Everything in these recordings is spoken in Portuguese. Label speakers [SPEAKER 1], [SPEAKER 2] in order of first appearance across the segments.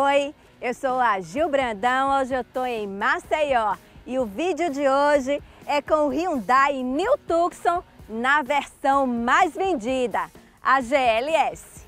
[SPEAKER 1] Oi, eu sou a Gil Brandão, hoje eu estou em Maceió e o vídeo de hoje é com o Hyundai New Tucson na versão mais vendida, a GLS.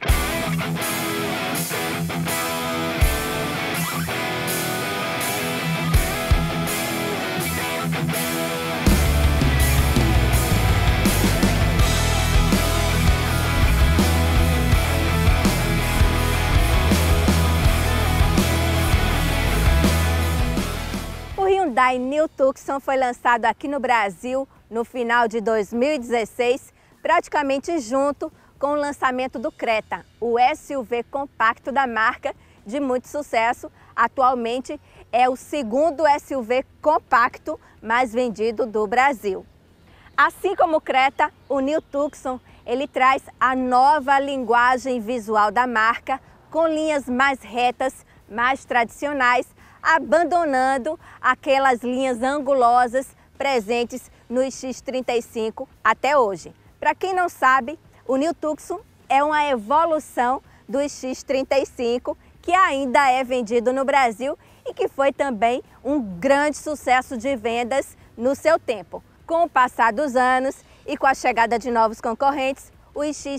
[SPEAKER 1] O Hyundai New Tucson foi lançado aqui no Brasil no final de 2016, praticamente junto com o lançamento do Creta, o SUV compacto da marca de muito sucesso. Atualmente é o segundo SUV compacto mais vendido do Brasil. Assim como o Creta, o New Tucson ele traz a nova linguagem visual da marca, com linhas mais retas, mais tradicionais, abandonando aquelas linhas angulosas presentes no X35 até hoje. Para quem não sabe, o New Tucson é uma evolução do X35 que ainda é vendido no Brasil e que foi também um grande sucesso de vendas no seu tempo. Com o passar dos anos e com a chegada de novos concorrentes, o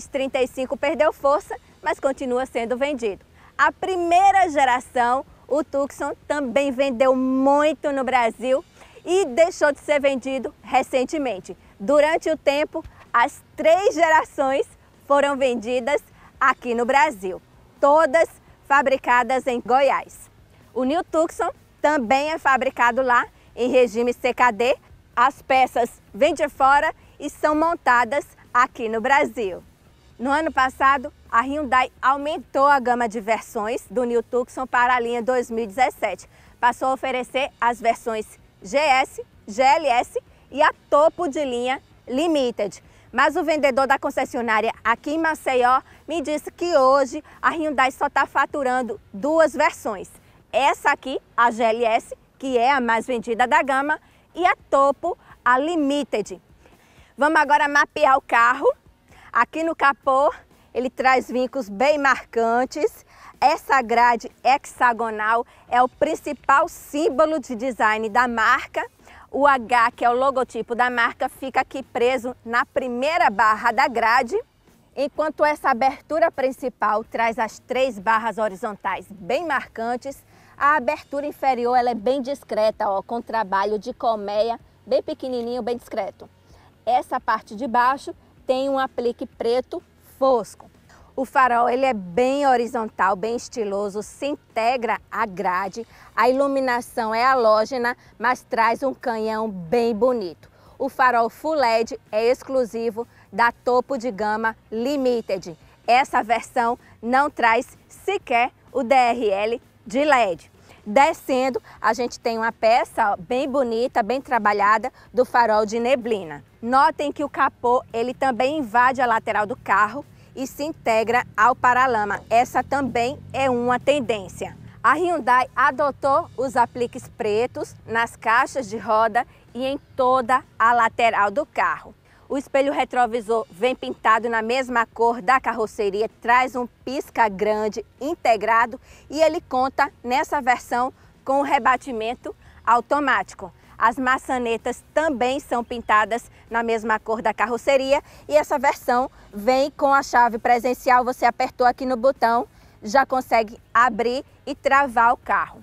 [SPEAKER 1] X35 perdeu força, mas continua sendo vendido. A primeira geração, o Tucson, também vendeu muito no Brasil e deixou de ser vendido recentemente. Durante o tempo, as 3 gerações foram vendidas aqui no Brasil, todas fabricadas em Goiás. O New Tucson também é fabricado lá em regime CKD. As peças vêm de fora e são montadas aqui no Brasil. No ano passado, a Hyundai aumentou a gama de versões do New Tucson para a linha 2017. Passou a oferecer as versões GS, GLS e a topo de linha Limited. Mas o vendedor da concessionária aqui em Maceió me disse que hoje a Hyundai só está faturando 2 versões. Essa aqui, a GLS, que é a mais vendida da gama, e a topo, a Limited. Vamos agora mapear o carro. Aqui no capô, ele traz vincos bem marcantes. Essa grade hexagonal é o principal símbolo de design da marca. O H, que é o logotipo da marca, fica aqui preso na primeira barra da grade, enquanto essa abertura principal traz as 3 barras horizontais bem marcantes. A abertura inferior ela é bem discreta, ó, com trabalho de colmeia bem pequenininho, bem discreto. Essa parte de baixo tem um aplique preto fosco. O farol ele é bem horizontal, bem estiloso, se integra à grade. A iluminação é halógena, mas traz um canhão bem bonito. O farol Full LED é exclusivo da topo de gama Limited. Essa versão não traz sequer o DRL de LED. Descendo, a gente tem uma peça bem bonita, bem trabalhada do farol de neblina. Notem que o capô ele também invade a lateral do carro e se integra ao paralama. Essa também é uma tendência. A Hyundai adotou os apliques pretos nas caixas de roda e em toda a lateral do carro. O espelho retrovisor vem pintado na mesma cor da carroceria, traz um pisca grande integrado e ele conta nessa versão com o rebatimento automático. As maçanetas também são pintadas na mesma cor da carroceria e essa versão vem com a chave presencial. Você apertou aqui no botão, já consegue abrir e travar o carro.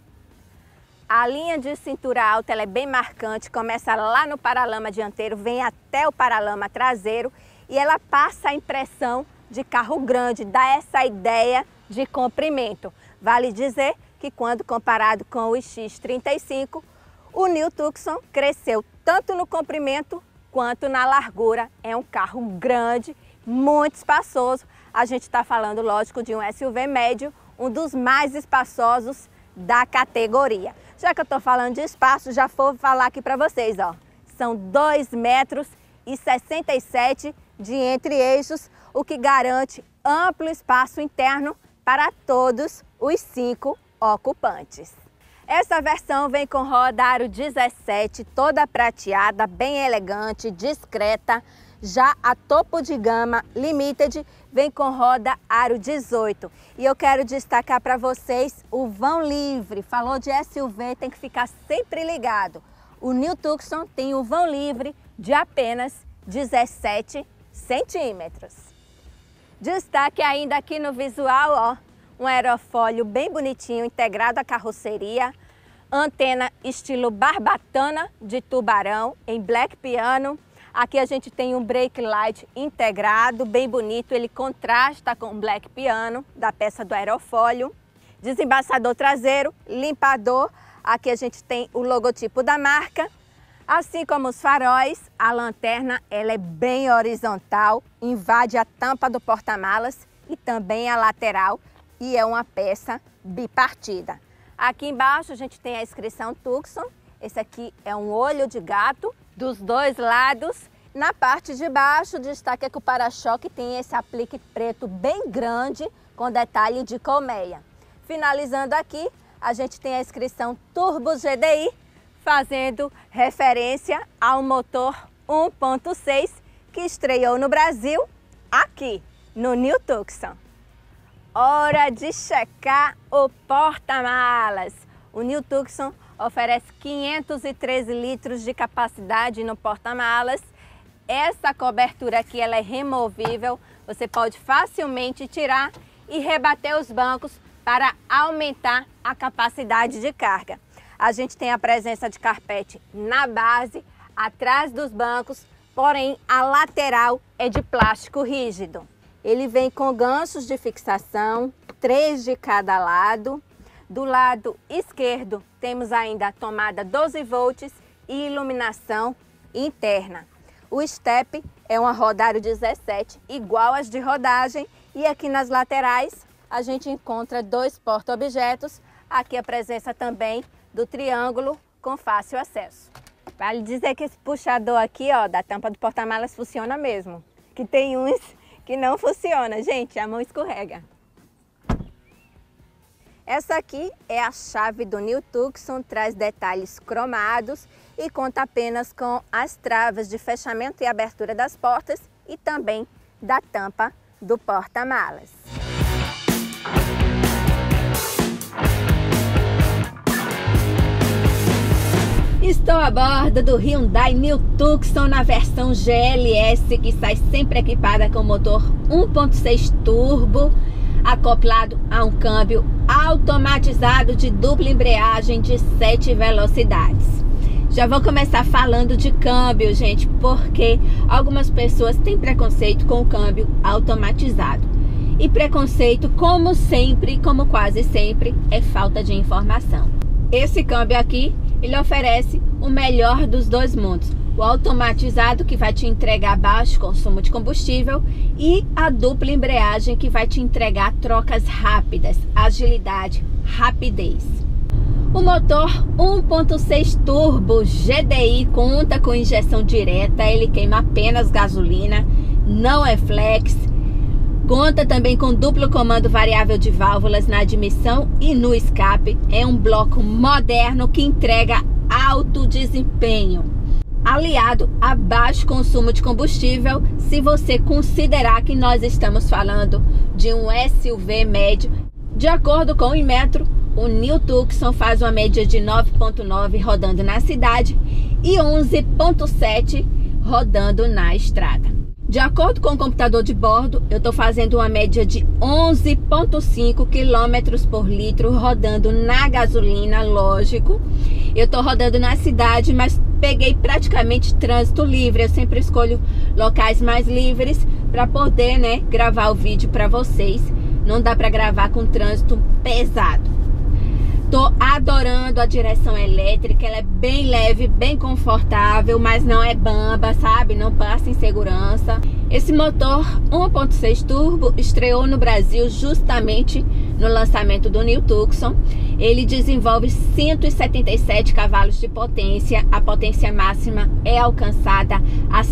[SPEAKER 1] A linha de cintura alta ela é bem marcante, começa lá no paralama dianteiro, vem até o paralama traseiro e ela passa a impressão de carro grande, dá essa ideia de comprimento. Vale dizer que quando comparado com o X35, o New Tucson cresceu tanto no comprimento quanto na largura. É um carro grande, muito espaçoso. A gente está falando, lógico, de um SUV médio, um dos mais espaçosos da categoria. Já que eu estou falando de espaço, já vou falar aqui para vocês, ó. São 2,67 m de entre-eixos, o que garante amplo espaço interno para todos os 5 ocupantes. Essa versão vem com roda aro 17, toda prateada, bem elegante, discreta. Já a topo de gama Limited vem com roda aro 18. E eu quero destacar para vocês o vão livre. Falou de SUV, tem que ficar sempre ligado. O New Tucson tem o vão livre de apenas 17 centímetros. Destaque ainda aqui no visual, ó, um aerofólio bem bonitinho integrado à carroceria, antena estilo barbatana de tubarão em black piano. Aqui a gente tem um brake light integrado, bem bonito, ele contrasta com o black piano da peça do aerofólio. Desembaçador traseiro, limpador, aqui a gente tem o logotipo da marca. Assim como os faróis, a lanterna ela é bem horizontal, invade a tampa do porta-malas e também a lateral e é uma peça bipartida. Aqui embaixo a gente tem a inscrição Tucson, esse aqui é um olho de gato dos dois lados. Na parte de baixo, o destaque é que o para-choque tem esse aplique preto bem grande com detalhe de colmeia. Finalizando aqui, a gente tem a inscrição Turbo GDI, fazendo referência ao motor 1.6 que estreou no Brasil, aqui no New Tucson. Hora de checar o porta-malas. O New Tucson oferece 513 litros de capacidade no porta-malas. Essa cobertura aqui ela é removível, você pode facilmente tirar e rebater os bancos para aumentar a capacidade de carga. A gente tem a presença de carpete na base, atrás dos bancos, porém a lateral é de plástico rígido. Ele vem com ganchos de fixação, 3 de cada lado. Do lado esquerdo temos ainda a tomada 12 volts e iluminação interna. O step é uma roda aro 17, igual às de rodagem, e aqui nas laterais a gente encontra 2 porta-objetos. Aqui a presença também do triângulo com fácil acesso. Vale dizer que esse puxador aqui, ó, da tampa do porta-malas funciona mesmo. Que tem uns que não funciona, gente, a mão escorrega. Essa aqui é a chave do New Tucson, traz detalhes cromados e conta apenas com as travas de fechamento e abertura das portas e também da tampa do porta-malas. Estou a bordo do Hyundai New Tucson na versão GLS, que sai sempre equipada com motor 1.6 turbo, acoplado a um câmbio automatizado de dupla embreagem de 7 velocidades. Já vou começar falando de câmbio, gente, porque algumas pessoas têm preconceito com o câmbio automatizado. E preconceito, como sempre, como quase sempre, é falta de informação. Esse câmbio aqui, ele oferece o melhor dos dois mundos. O automatizado, que vai te entregar baixo consumo de combustível, e a dupla embreagem, que vai te entregar trocas rápidas, agilidade, rapidez. O motor 1.6 turbo GDI conta com injeção direta, ele queima apenas gasolina, não é flex. Conta também com duplo comando variável de válvulas na admissão e no escape. É um bloco moderno que entrega alto desempenho, aliado a baixo consumo de combustível, se você considerar que nós estamos falando de um SUV médio. De acordo com o Inmetro, o New Tucson faz uma média de 9,9 rodando na cidade e 11,7 rodando na estrada. De acordo com o computador de bordo, eu estou fazendo uma média de 11,5 km por litro rodando na gasolina, lógico. Eu estou rodando na cidade, mas peguei praticamente trânsito livre. Eu sempre escolho locais mais livres para poder, né, gravar o vídeo para vocês. Não dá para gravar com trânsito pesado. Tô adorando a direção elétrica, ela é bem leve, bem confortável, mas não é bamba, sabe? Não passa insegurança. Esse motor 1.6 turbo estreou no Brasil justamente no lançamento do New Tucson. Ele desenvolve 177 cavalos de potência, a potência máxima é alcançada a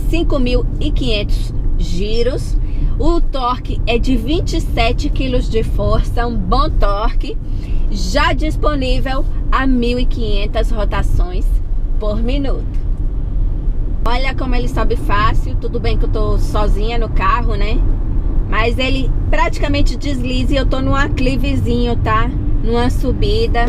[SPEAKER 1] 5.500 giros. O torque é de 27 kg de força, um bom torque, já disponível a 1.500 rotações por minuto. Olha como ele sobe fácil. Tudo bem que eu tô sozinha no carro, né? Mas ele praticamente desliza e eu tô num aclivezinho, tá? Numa subida.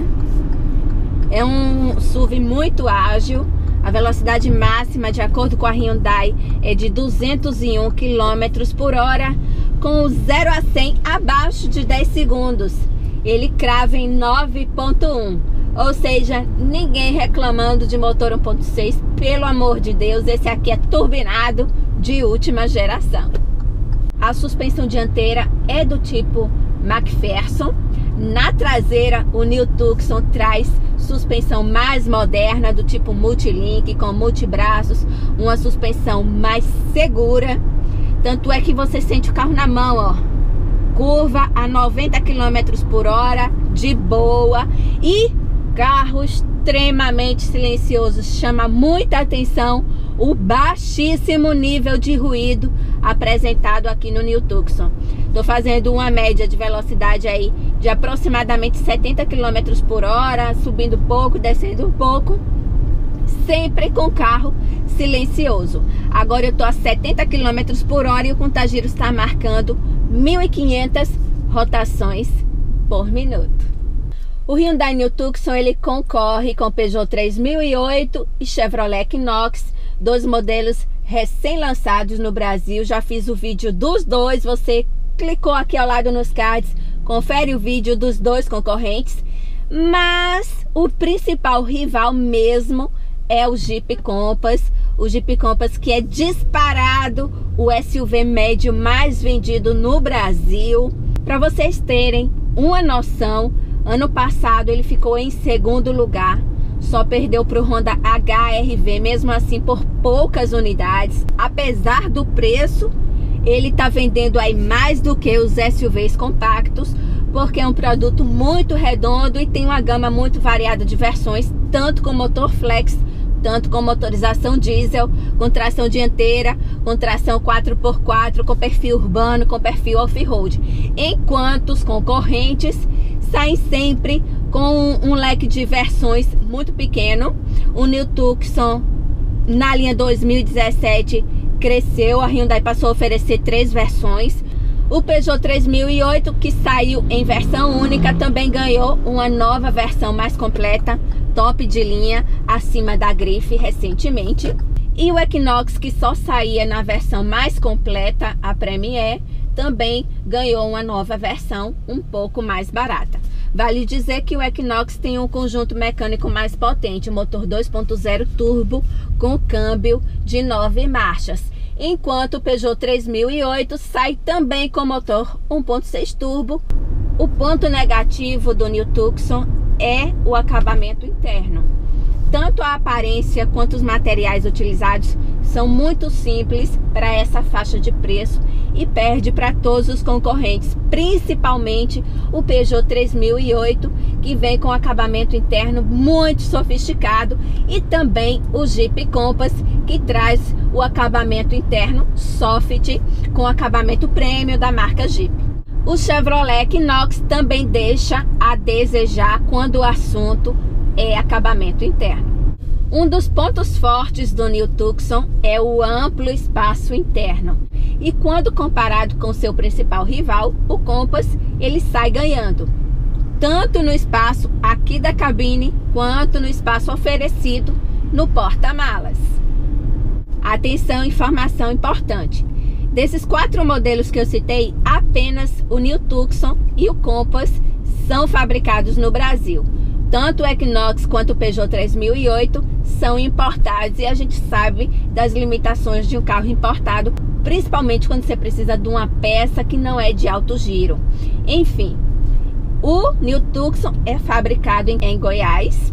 [SPEAKER 1] É um SUV muito ágil. A velocidade máxima, de acordo com a Hyundai, é de 201 km por hora, com o 0 a 100 abaixo de 10 segundos. Ele crava em 9.1, ou seja, ninguém reclamando de motor 1.6, pelo amor de Deus, esse aqui é turbinado de última geração. A suspensão dianteira é do tipo McPherson. Na traseira, o New Tucson traz suspensão mais moderna, do tipo multilink, com multibraços, uma suspensão mais segura. Tanto é que você sente o carro na mão, ó. Curva a 90 km por hora, de boa. E carro extremamente silencioso. Chama muita atenção o baixíssimo nível de ruído apresentado aqui no New Tucson. Tô fazendo uma média de velocidade aí de aproximadamente 70 km por hora, subindo um pouco, descendo um pouco, sempre com carro silencioso. Agora eu tô a 70 km por hora e o contagiro está marcando 1.500 rotações por minuto. O Hyundai New Tucson, ele concorre com Peugeot 3008 e Chevrolet Equinox, dois modelos recém-lançados no Brasil. Já fiz o vídeo dos dois, você clicou aqui ao lado nos cards, confere o vídeo dos dois concorrentes. Mas o principal rival mesmo é o Jeep Compass. O Jeep Compass, que é disparado o SUV médio mais vendido no Brasil. Para vocês terem uma noção, ano passado ele ficou em segundo lugar. Só perdeu para o Honda HR-V, mesmo assim por poucas unidades. Apesar do preço, ele está vendendo aí mais do que os SUVs compactos, porque é um produto muito redondo e tem uma gama muito variada de versões, tanto com motor flex, tanto com motorização diesel, com tração dianteira, com tração 4x4, com perfil urbano, com perfil off-road. Enquanto os concorrentes saem sempre com um leque de versões muito pequeno. O New Tucson, na linha 2017, cresceu. A Hyundai passou a oferecer 3 versões. O Peugeot 3008, que saiu em versão única, também ganhou uma nova versão mais completa, top de linha, acima da grife recentemente. E o Equinox, que só saía na versão mais completa, a Premier, também ganhou uma nova versão um pouco mais barata. Vale dizer que o Equinox tem um conjunto mecânico mais potente, motor 2.0 turbo com câmbio de 9 marchas. Enquanto o Peugeot 3008 sai também com motor 1.6 turbo. O ponto negativo do New Tucson é o acabamento interno. Tanto a aparência quanto os materiais utilizados são muito simples para essa faixa de preço e perde para todos os concorrentes, principalmente o Peugeot 3008, que vem com acabamento interno muito sofisticado, e também o Jeep Compass, que traz o acabamento interno soft com acabamento premium da marca Jeep. O Chevrolet Equinox também deixa a desejar quando o assunto é acabamento interno. Um dos pontos fortes do New Tucson é o amplo espaço interno. E quando comparado com seu principal rival, o Compass, ele sai ganhando, tanto no espaço aqui da cabine, quanto no espaço oferecido no porta-malas. Atenção, informação importante. Desses 4 modelos que eu citei, apenas o New Tucson e o Compass são fabricados no Brasil. Tanto o Equinox quanto o Peugeot 3008 são importados, e a gente sabe das limitações de um carro importado, principalmente quando você precisa de uma peça que não é de alto giro. Enfim, o New Tucson é fabricado em Goiás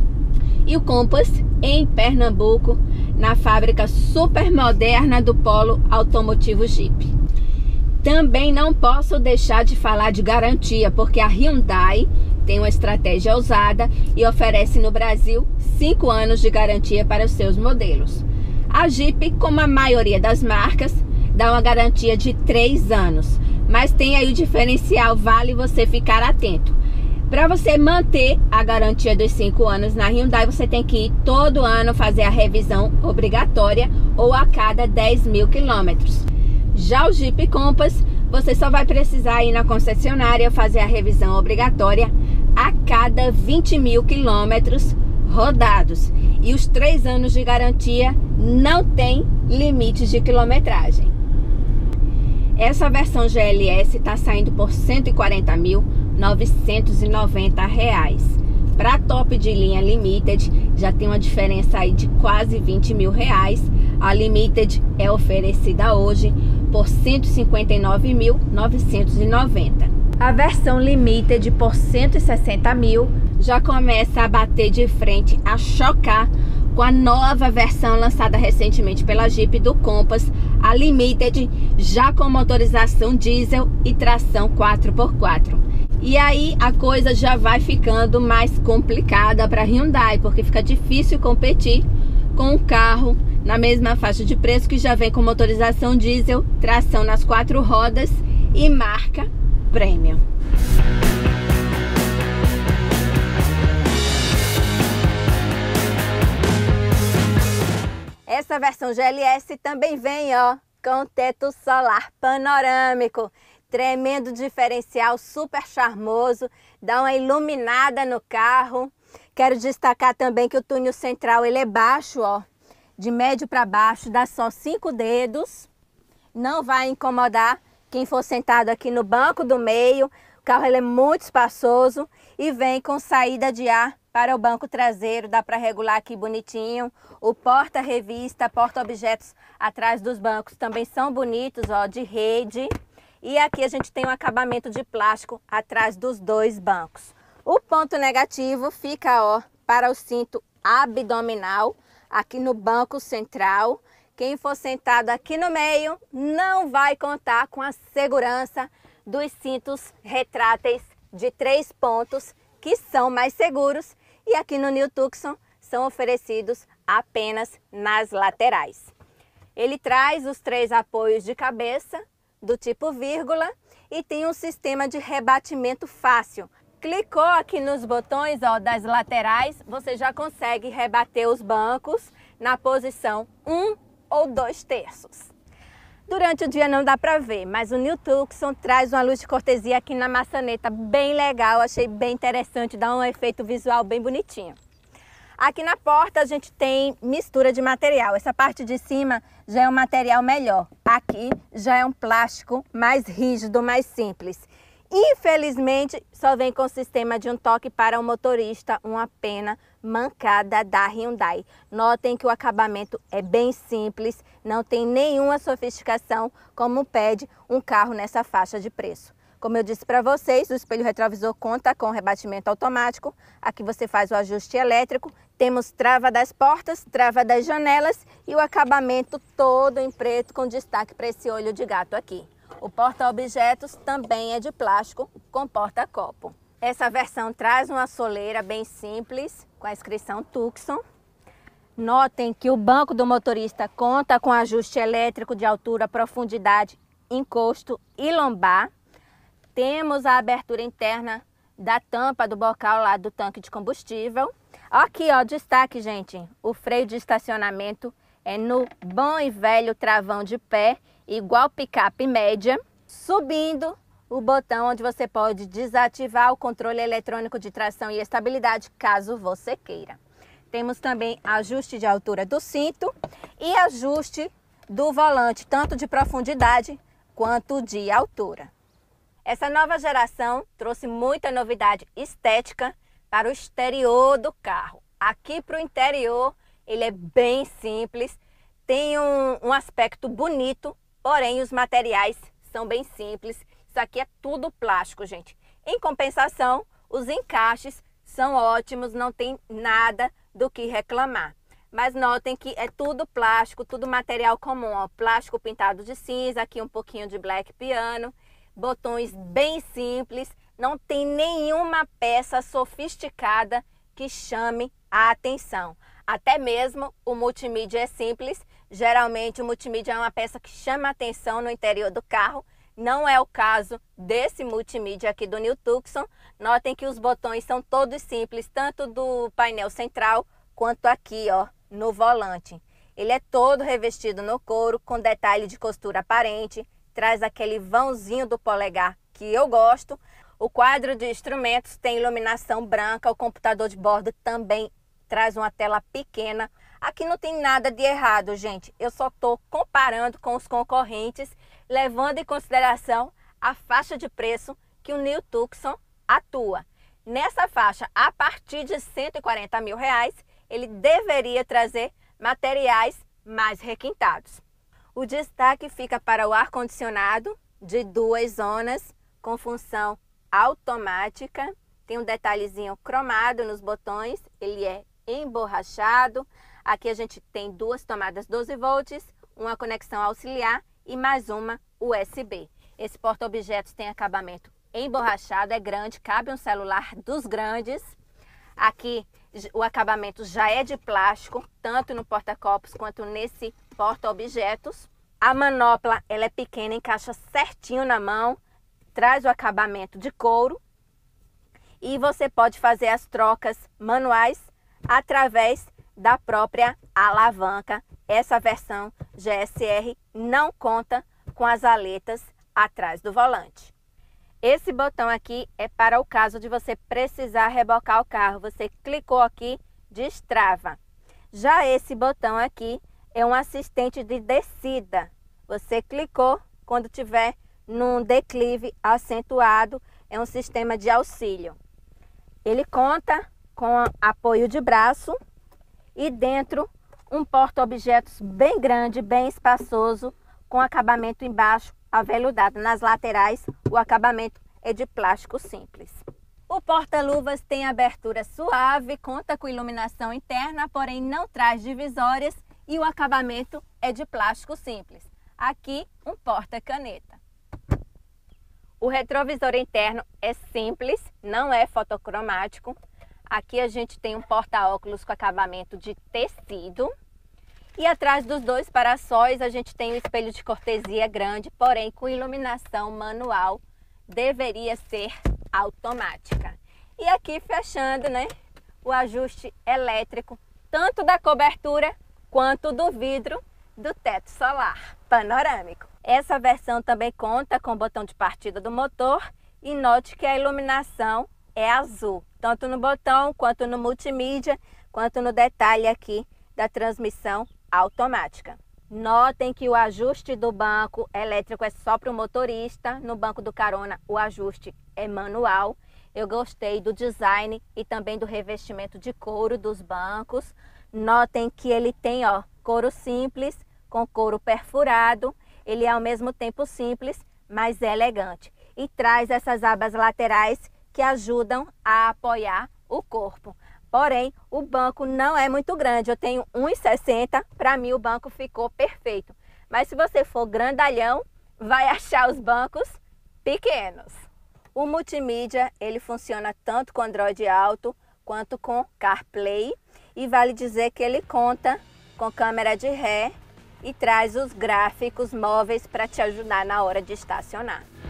[SPEAKER 1] e o Compass em Pernambuco, na fábrica super moderna do Polo Automotivo Jeep. Também não posso deixar de falar de garantia, porque a Hyundai tem uma estratégia ousada e oferece no Brasil 5 anos de garantia para os seus modelos. A Jeep, como a maioria das marcas, dá uma garantia de 3 anos, mas tem aí o diferencial, vale você ficar atento. Para você manter a garantia dos 5 anos na Hyundai, você tem que ir todo ano fazer a revisão obrigatória ou a cada 10 mil quilômetros. Já o Jeep Compass, você só vai precisar ir na concessionária fazer a revisão obrigatória a cada 20 mil quilômetros rodados. E os 3 anos de garantia não tem limites de quilometragem. Essa versão GLS está saindo por R$ 140.990. Para top de linha Limited, já tem uma diferença aí de quase R$ 20 mil. A Limited é oferecida hoje por R$ 159.990. A versão Limited por R$ 160 mil já começa a bater de frente, a chocar com a nova versão lançada recentemente pela Jeep do Compass, a Limited, já com motorização diesel e tração 4x4. E aí a coisa já vai ficando mais complicada para a Hyundai, porque fica difícil competir com um carro na mesma faixa de preço que já vem com motorização diesel, tração nas 4 rodas e marca premium. Essa versão GLS também vem, ó, com teto solar panorâmico. Tremendo diferencial, super charmoso, dá uma iluminada no carro. Quero destacar também que o túnel central ele é baixo, ó, de médio para baixo, dá só 5 dedos. Não vai incomodar quem for sentado aqui no banco do meio. O carro ele é muito espaçoso e vem com saída de ar para o banco traseiro, dá para regular aqui bonitinho. O porta-revista, porta-objetos atrás dos bancos também são bonitos, ó, de rede. E aqui a gente tem um acabamento de plástico atrás dos 2 bancos. O ponto negativo fica, ó, para o cinto abdominal, aqui no banco central. Quem for sentado aqui no meio não vai contar com a segurança dos cintos retráteis de 3 pontos, que são mais seguros, e aqui no New Tucson são oferecidos apenas nas laterais. Ele traz os 3 apoios de cabeça, do tipo vírgula, e tem um sistema de rebatimento fácil. Clicou aqui nos botões, ó, das laterais, você já consegue rebater os bancos na posição 1 ou 2/3. Durante o dia não dá para ver, mas o New Tucson traz uma luz de cortesia aqui na maçaneta bem legal, achei bem interessante, dá um efeito visual bem bonitinho. Aqui na porta a gente tem mistura de material. Essa parte de cima já é um material melhor. Aqui já é um plástico mais rígido, mais simples. Infelizmente, só vem com o sistema de um toque para o motorista, uma pena mancada da Hyundai. Notem que o acabamento é bem simples, não tem nenhuma sofisticação como pede um carro nessa faixa de preço. Como eu disse para vocês, o espelho retrovisor conta com rebatimento automático. Aqui você faz o ajuste elétrico. Temos trava das portas, trava das janelas e o acabamento todo em preto com destaque para esse olho de gato aqui. O porta-objetos também é de plástico com porta-copo. Essa versão traz uma soleira bem simples com a inscrição Tucson. Notem que o banco do motorista conta com ajuste elétrico de altura, profundidade, encosto e lombar. Temos a abertura interna da tampa do bocal lá do tanque de combustível. Aqui, ó, destaque, gente, o freio de estacionamento é no bom e velho travão de pé, igual picape média. Subindo o botão onde você pode desativar o controle eletrônico de tração e estabilidade, caso você queira. Temos também ajuste de altura do cinto e ajuste do volante, tanto de profundidade quanto de altura. Essa nova geração trouxe muita novidade estética para o exterior do carro. Aqui para o interior ele é bem simples, tem um aspecto bonito, porém os materiais são bem simples. Isso aqui é tudo plástico, gente. Em compensação, os encaixes são ótimos, não tem nada do que reclamar. Mas notem que é tudo plástico, tudo material comum, ó, plástico pintado de cinza, aqui um pouquinho de black piano. Botões bem simples, não tem nenhuma peça sofisticada que chame a atenção. Até mesmo o multimídia é simples, geralmente o multimídia é uma peça que chama a atenção no interior do carro. Não é o caso desse multimídia aqui do New Tucson. Notem que os botões são todos simples, tanto do painel central quanto aqui, ó, no volante. Ele é todo revestido no couro, com detalhe de costura aparente, traz aquele vãozinho do polegar que eu gosto. O quadro de instrumentos tem iluminação branca, o computador de bordo também traz uma tela pequena. Aqui não tem nada de errado, gente. Eu só estou comparando com os concorrentes, levando em consideração a faixa de preço que o New Tucson atua. Nessa faixa, a partir de R$140 mil, ele deveria trazer materiais mais requintados. O destaque fica para o ar-condicionado de 2 zonas com função automática. Tem um detalhezinho cromado nos botões, ele é emborrachado. Aqui a gente tem 2 tomadas 12 volts, uma conexão auxiliar e mais uma USB. Esse porta-objetos tem acabamento emborrachado, é grande, cabe um celular dos grandes. Aqui o acabamento já é de plástico, tanto no porta-copos quanto nesse porta-objetos. A manopla ela é pequena, encaixa certinho na mão, traz o acabamento de couro. E você pode fazer as trocas manuais através da própria alavanca. Essa versão GSR não conta com as aletas atrás do volante. Esse botão aqui é para o caso de você precisar rebocar o carro. Você clicou aqui, destrava. Já esse botão aqui é um assistente de descida. Você clicou, quando tiver num declive acentuado, é um sistema de auxílio. Ele conta com apoio de braço e dentro um porta-objetos bem grande, bem espaçoso, com acabamento embaixo aveludado. Nas laterais, o acabamento é de plástico simples. O porta-luvas tem abertura suave, conta com iluminação interna, porém não traz divisórias e o acabamento é de plástico simples. Aqui, um porta-caneta. O retrovisor interno é simples, não é fotocromático. Aqui a gente tem um porta-óculos com acabamento de tecido. E atrás dos 2 para-sóis a gente tem um espelho de cortesia grande, porém com iluminação manual, deveria ser automática. E aqui fechando, né, o ajuste elétrico, tanto da cobertura quanto do vidro do teto solar panorâmico. Essa versão também conta com o botão de partida do motor e note que a iluminação é azul, tanto no botão quanto no multimídia, quanto no detalhe aqui da transmissão automática. Notem que o ajuste do banco elétrico é só para o motorista, no banco do carona o ajuste é manual. Eu gostei do design e também do revestimento de couro dos bancos. Notem que ele tem, ó, couro simples com couro perfurado. Ele é ao mesmo tempo simples, mas é elegante. E traz essas abas laterais que ajudam a apoiar o corpo. Porém, o banco não é muito grande. Eu tenho 1,60, para mim o banco ficou perfeito. Mas se você for grandalhão, vai achar os bancos pequenos. O multimídia, ele funciona tanto com Android Auto quanto com CarPlay. E vale dizer que ele conta com câmera de ré e traz os gráficos móveis para te ajudar na hora de estacionar.